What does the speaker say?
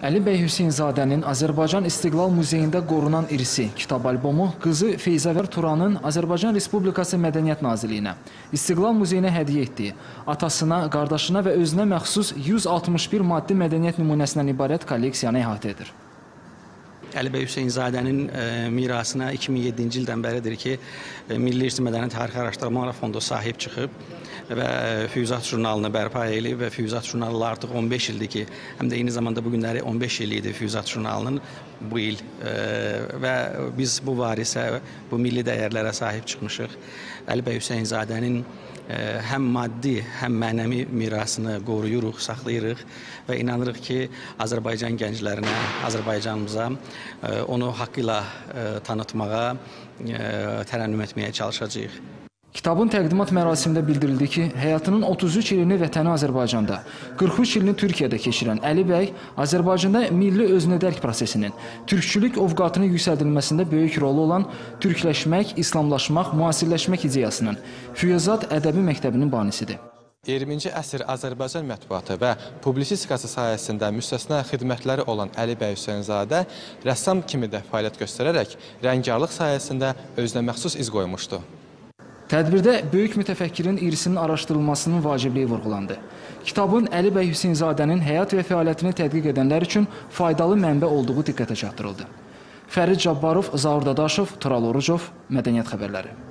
Əli bəy Hüseynzadənin Azərbaycan İstiqlal Muzeyində qorunan irsi kitab albomu qızı Feyzəvər Turanın Azərbaycan Respublikası Mədəniyyət Nazirliyinə, İstiqlal Muzeyinə hədiyyə etdiyi, atasına, qardaşına və özünə məxsus 161 maddi mədəniyyət nümunəsindən ibarət kolleksiyanı əhatə edir. Əli bəy Hüseynzadənin mirasına 2007-ci ildən bəridir ki, Milli İrsi Mədəni Tarixi Araşdırmalar Fondu sahib çıxıb və Füyuzat jurnalını bərpa edib və Füyuzat jurnalı artıq 15 ildir ki, həm də eyni zamanda bu günləri 15 il idi Füyuzat jurnalının bu il və biz bu varisə, bu milli dəyərlərə sahib çıxmışıq. Əli bəy Hüseynzadənin həm maddi, həm mənəvi mirasını qoruyuruq, saxlayırıq və inanırıq ki, Azərbaycan gənclərinə, Azərbaycanımıza onu haqqıyla tanıtmağa, tərənnüm etməyə çalışacağıq. Kitabın təqdimat mərasimində bildirildi ki, həyatının 33 ilini vətəni Azərbaycanda, 43 ilini Türkiyədə keçirən Əli bəy, Azərbaycanda milli özünədərk prosesinin, türkçülük ovqatının yüksəldilməsində böyük rolu olan türkləşmək, islamlaşmaq, müasirləşmək ideyasının Füyuzat ədəbi məktəbinin banisidir. 20-ci əsr Azərbaycan mətbuatı və publisistikası sayəsində müstəsna xidmətləri olan Əli bəy Hüseynzadə rəssam kimi də fəaliyyət göstərərək rəngarlıq sayəsində özünə məxsus iz qoymuşdu. Tədbirdə böyük mütəfəkkirin irsinin araşdırılmasının vacibliyi vurğulandı. Kitabın Əli bəy Hüseynzadənin həyat və fəaliyyətini tədqiq edənlər üçün faydalı mənbə olduğu diqqətə çatdırıldı. Fərid Cabbarov, Zaur Dadaşov, Tural Orucov, Mədəniyyət xəbərləri.